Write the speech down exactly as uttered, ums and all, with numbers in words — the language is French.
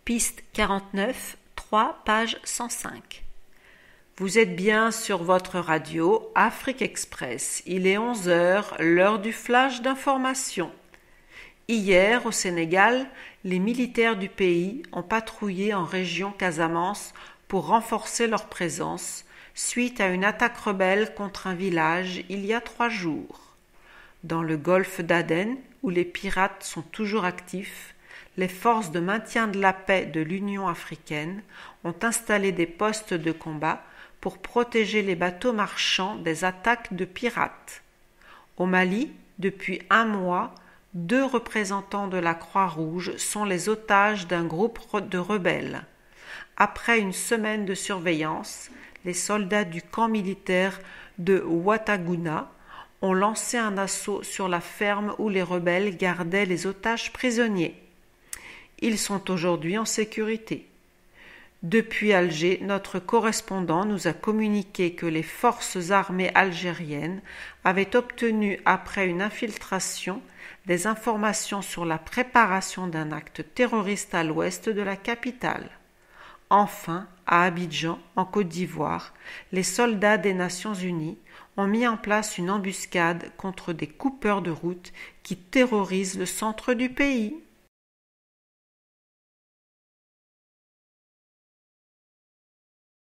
Piste quarante-neuf, trois, page cent cinq. Vous êtes bien sur votre radio Afrique Express. Il est onze heures, l'heure du flash d'information. Hier, au Sénégal, les militaires du pays ont patrouillé en région Casamance pour renforcer leur présence suite à une attaque rebelle contre un village il y a trois jours. Dans le golfe d'Aden, où les pirates sont toujours actifs, les forces de maintien de la paix de l'Union africaine ont installé des postes de combat pour protéger les bateaux marchands des attaques de pirates. Au Mali, depuis un mois, deux représentants de la Croix-Rouge sont les otages d'un groupe de rebelles. Après une semaine de surveillance, les soldats du camp militaire de Ouattaguna ont lancé un assaut sur la ferme où les rebelles gardaient les otages prisonniers. Ils sont aujourd'hui en sécurité. Depuis Alger, notre correspondant nous a communiqué que les forces armées algériennes avaient obtenu, après une infiltration, des informations sur la préparation d'un acte terroriste à l'ouest de la capitale. Enfin, à Abidjan, en Côte d'Ivoire, les soldats des Nations Unies ont mis en place une embuscade contre des coupeurs de route qui terrorisent le centre du pays.